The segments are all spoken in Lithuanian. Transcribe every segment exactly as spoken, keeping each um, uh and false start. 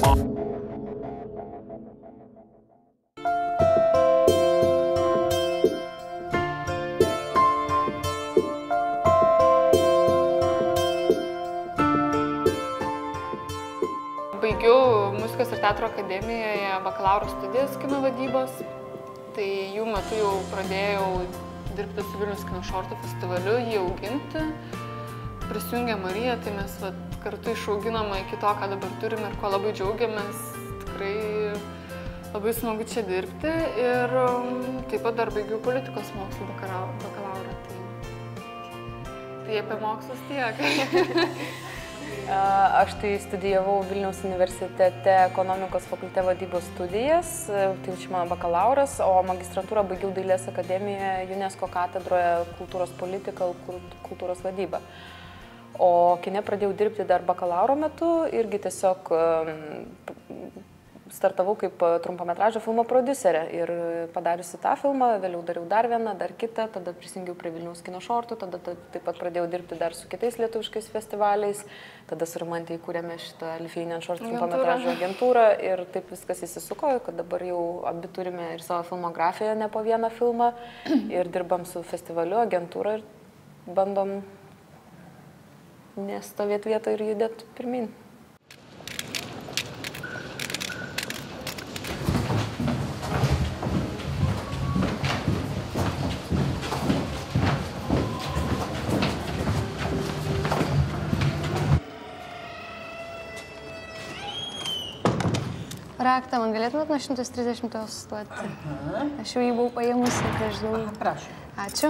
Baigiau muzikos ir teatro akademijoje bakalauro studijas kino vadybos, tai jų metu jau pradėjau dirbti su Vilniaus kino šortų festivaliu, jį auginti. Prisijungė Marija, tai mes vat, kartu išauginome iki to, ką dabar turime ir ko labai džiaugiamės. Tikrai labai smagu čia dirbti ir taip pat dar baigiau politikos mokslų bakalaurą. Tai, tai apie mokslus tiek. Aš tai studijavau Vilniaus universitete ekonomikos fakultete vadybos studijas, tai čia mano bakalauras, o magistrantūrą baigiau Dailės akademijoje UNESCO katedroje kultūros politika, kultūros vadyba. O kine pradėjau dirbti dar bakalauro metu, irgi tiesiog startavau kaip trumpametražio filmo prodiuserė ir padariusi tą filmą, vėliau dariau dar vieną, dar kitą, tada prisijungiau prie Vilniaus kino šortų, tada taip pat pradėjau dirbti dar su kitais lietuviškais festivaliais, tada su Rimante įkūrėme šitą Lithuanian Short trumpametražio agentūrą ir taip viskas įsisuko, kad dabar jau abi turime ir savo filmografiją, ne po vieną filmą, ir dirbam su festivaliu, agentūra ir bandom nestovėti vietoje ir judėti pirmin. Raktą man galėtumėt nuo šimtas trisdešimtos duoti? Aš jau jį buvau paėmusi prieš daug. Prašau. Ačiū.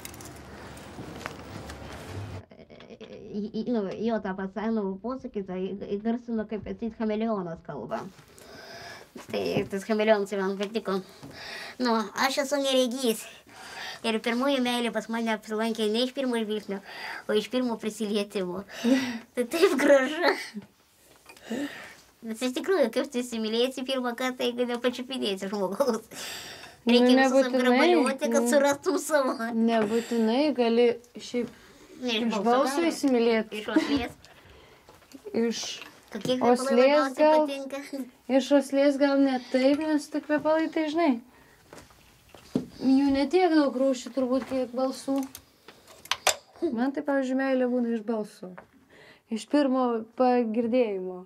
Jo tą pasakymą posakį, tai įgarsino kaip atseit chameleonas kalba. Tai tas chameleonas man patiko. Nu, aš esu neregys. Ir pirmoji meilė pas mane apsilankė ne iš pirmo žvilgsnio, o iš pirmo prisilietimo. Tai taip gražu. Bet iš tikrųjų, kaip tu įsimylėsi pirmą kartą, jeigu nepačiupinėsi žmogaus. Reikia visus apgrabaliuoti, kad surastum savo. Nebūtinai gali šiaip iš balso įsimylėti. Iš oslės. Iš Kokie kvepalai labiausiai patinka? Iš oslės gal ne taip, nes tik kvepalai tai žinai. Jų ne tiek daug rūšių turbūt, kiek balsų. Man tai, pavyzdžiui, meilė būna iš balsų. Iš pirmo pagirdėjimo.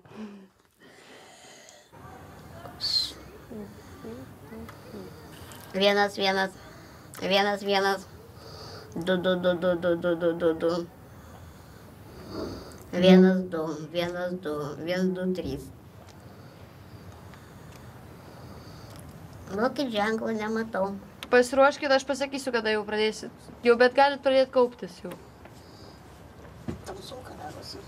Vienas, vienas, vienas, vienas, du, du, du, du, du, du, du, du, du. Vienas, du, vienas, du, vienas, du, trys. Lokit ženklų nematau. Pasiruoškit, aš pasakysiu, kada jau pradėsit. Jau, bet galit pradėti kauptis jau. Tamsu, kada darosi.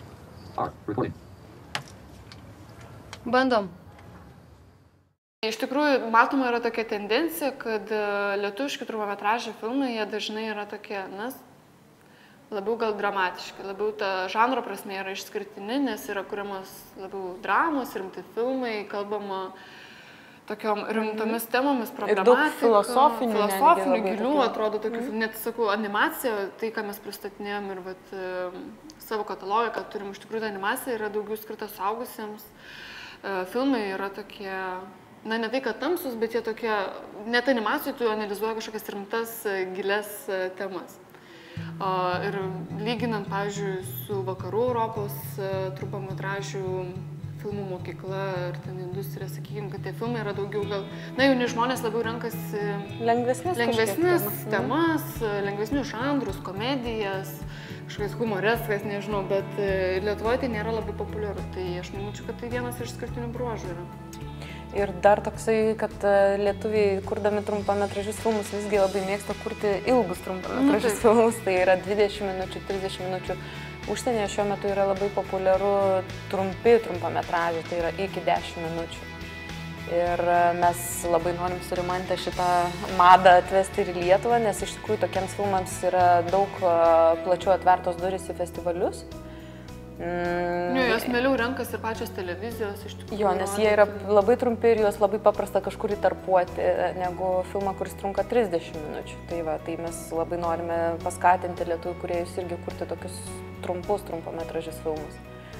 Bandom. Iš tikrųjų, matoma yra tokia tendencija, kad lietuviški trumpametražiai filmai, jie dažnai yra tokie, nes labiau gal dramatiški, labiau ta žanro prasme yra išskirtini, nes yra kuriamas labiau dramos, rimti filmai, kalbama tokiom rimtomis temomis, problematika. Ir daug filosofinių, filosofinių gilių, atrodo, tokių, mm. net sakau, animacija, tai, ką mes pristatinėjom ir vat, savo katalogą, kad turim iš tikrųjų animacija, yra daugiau skirta suaugusiems. Filmai yra tokie, na, ne tai, kad tamsus, bet jie tokie, net animacijų tu analizuoja kažkokias rimtas, gilias temas. O, ir lyginant, pavyzdžiui, su vakarų Europos trumpametražių filmų mokykla ir ten industrija, sakykime, kad tie filmai yra daugiau gal, na, jauni žmonės labiau renkasi lengvesnis, lengvesnis temas, lengvesnius žanrus, komedijas, kažkokias humoreskas, nežinau, bet Lietuvoje tai nėra labai populiaru, tai aš manyčiau, kad tai vienas iš skirtinių bruožų yra. Ir dar toksai, kad lietuviai, kurdami trumpametražius filmus, visgi labai mėgsta kurti ilgus trumpametražius mm, filmus, tai yra dvidešimt minučių, trisdešimt minučių. Užsienyje šiuo metu yra labai populiaru trumpi trumpametražiai, tai yra iki dešimt minučių. Ir mes labai norim su Rimante šitą madą atvesti ir į Lietuvą, nes iš tikrųjų tokiems filmams yra daug plačiau atvertos durys į festivalius. Mm. Jo, jos mieliau renkas ir pačios televizijos iš tikrųjų. Jo, nes jie yra labai trumpi ir juos labai paprasta kažkur įtarpuoti, negu filmą, kuris trunka trisdešimt minučių. Tai va, tai mes labai norime paskatinti lietuvių kūrėjus irgi kurti tokius trumpus trumpametražius filmus.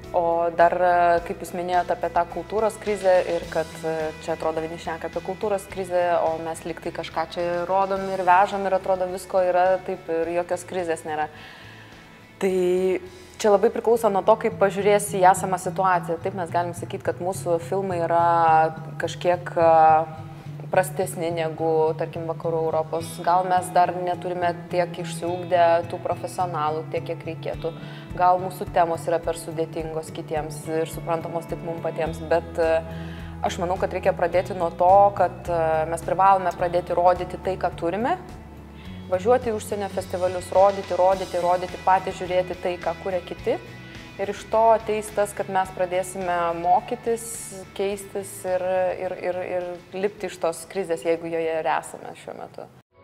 O dar, kaip jūs minėjote apie tą kultūros krizę ir kad čia atrodo vieni šneka apie kultūros krizę, o mes lyg tai kažką čia rodom ir vežam ir atrodo visko yra taip ir jokios krizės nėra. Tai čia labai priklauso nuo to, kaip pažiūrėsi į esamą situaciją. Taip mes galim sakyti, kad mūsų filmai yra kažkiek prastesni negu, tarkim, vakarų Europos. Gal mes dar neturime tiek išsiugdę tų profesionalų, tiek kiek reikėtų. Gal mūsų temos yra per sudėtingos kitiems ir suprantamos tik mums patiems, bet aš manau, kad reikia pradėti nuo to, kad mes privalome pradėti rodyti tai, ką turime, važiuoti į užsienio festivalius, rodyti, rodyti, rodyti, patys žiūrėti tai, ką kuria kiti. Ir iš to ateis tas, kad mes pradėsime mokytis, keistis ir, ir, ir, ir lipti iš tos krizės, jeigu joje ir esame šiuo metu.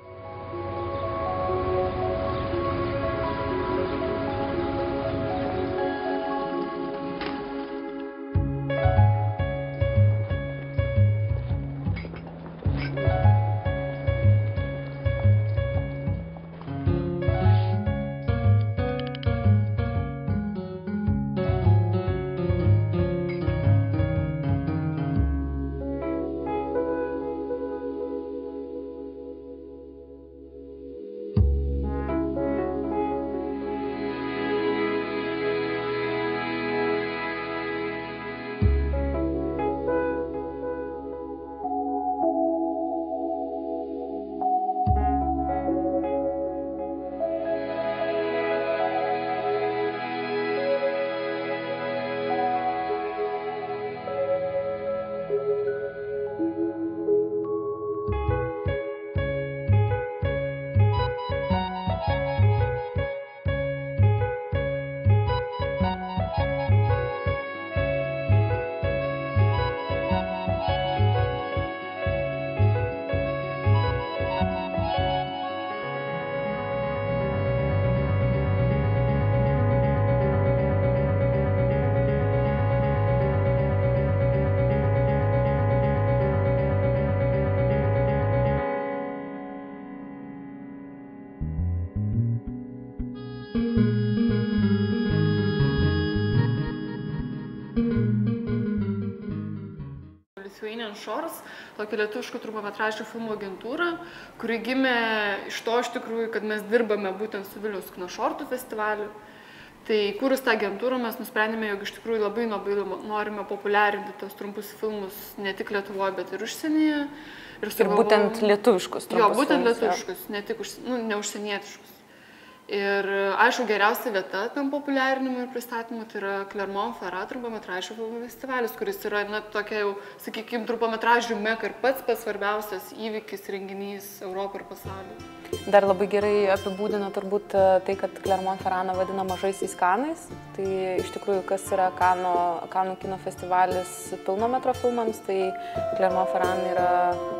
Lithuanian Shores, tokį lietuviškų trumpametražių filmų agentūrą, kuri gimė iš to iš tikrųjų, kad mes dirbame būtent su Vilniaus kino šortų festivaliu. Tai kūrus tą agentūrą mes nusprendėme, jog iš tikrųjų labai labai norime populiarinti tos trumpus filmus ne tik Lietuvoje, bet ir užsienyje. Ir, ir būtent lietuviškus trumpus filmus. Jo, būtent lietuviškus, ne tik už, nu, ne užsienietiškus. Ir aišku, geriausia vieta tam populiarinimui ir pristatymui tai yra Clermont-Ferrand trumpametražių filmų festivalis, kuris yra, na, tokia jau, sakykime, trumpametražių meka ir pats pats svarbiausias įvykis, renginys Europoje ir pasaulyje. Dar labai gerai apibūdina turbūt tai, kad Clermont-Ferrandą vadina mažaisiais Kanais. Tai iš tikrųjų, kas yra Kano, Kanų kino festivalis pilno metro filmams, tai Clermont-Ferrand yra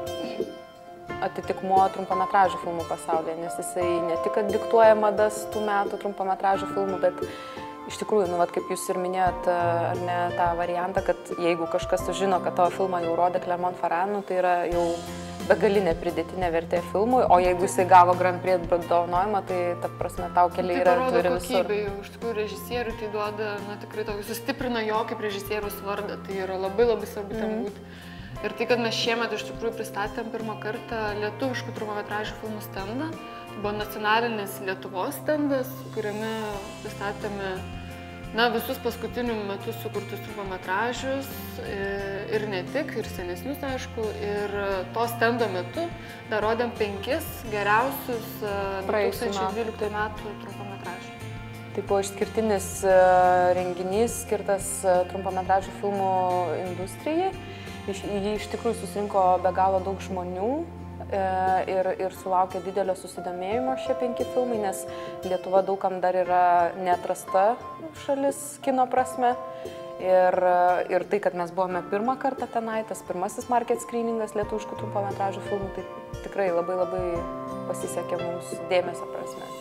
atitikmuo trumpametražių filmų pasaulyje, nes jisai ne tik diktuoja madas tų metų trumpametražių filmų, bet iš tikrųjų, nu, vat, kaip jūs ir minėjot, ar ne, tą variantą, kad jeigu kažkas sužino, kad tavo filmą jau rodė Clermont-Ferrand, nu, tai yra jau begalinė pridėtinė vertė filmui, o jeigu jisai gavo Grand Prix apdovanojimą, tai ta prasme tau keliai yra turi visur. Tai parodo kokybę, iš tikrųjų režisieriui tai duoda, na, tikrai tokį sustiprina jo kaip režisieriaus vardą, tai yra labai labai svarbu ten mm. būti. Ir tai, kad mes šiemet iš tikrųjų pristatėm pirmą kartą lietuviškų trumpametražių filmų stendą, buvo nacionalinis Lietuvos stendas, kuriame pristatėme, na, visus paskutinių metų sukurtus trumpametražius ir ne tik, ir senesnius, aišku, ir to stendo metu dar rodėm penkis geriausius du tūkstančiai dvyliktų metų trumpametražių. Tai buvo išskirtinis renginys skirtas trumpametražių filmų industrijai. Jį iš tikrųjų susirinko be galo daug žmonių ir, ir sulaukė didelio susidomėjimo šie penki filmai, nes Lietuva daugam dar yra neatrasta šalis kino prasme. Ir, ir tai, kad mes buvome pirmą kartą tenai, tas pirmasis market screeningas lietuviškų trumpametražių filmų, tai tikrai labai labai pasisekė mums dėmesio prasme.